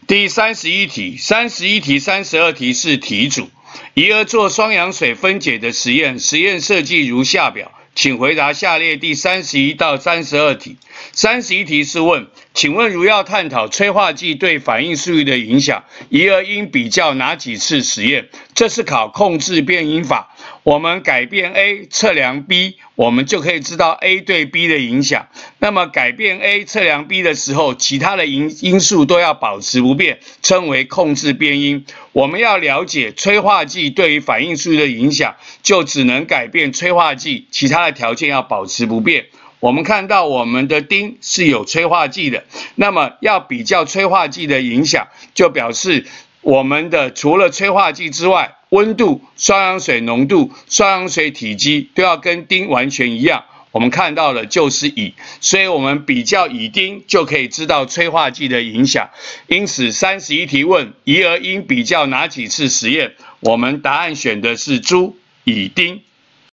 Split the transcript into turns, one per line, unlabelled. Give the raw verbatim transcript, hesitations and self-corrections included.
第三十一题、三十一题、三十二题是题主，宜而做双氧水分解的实验，实验设计如下表，请回答下列第三十一到三十二题。三十一题是问，请问如要探讨催化剂对反应速率的影响，宜而应比较哪几次实验？这是考控制变因法。我们改变 A 测量 B， 我们就可以知道 A 对 B 的影响。那么改变 A 测量 B 的时候，其他的因因素都要保持不变，称为控制变因。我们要了解催化剂对于反应速率的影响，就只能改变催化剂，其他的条件要保持不变。我们看到我们的丁是有催化剂的，那么要比较催化剂的影响，就表示我们的除了催化剂之外，温度、双氧水浓度、双氧水体积都要跟丁完全一样。我们看到的就是乙，所以我们比较乙丁就可以知道催化剂的影响。因此三十一题问，宜而应比较哪几次实验？我们答案选的是猪、乙丁。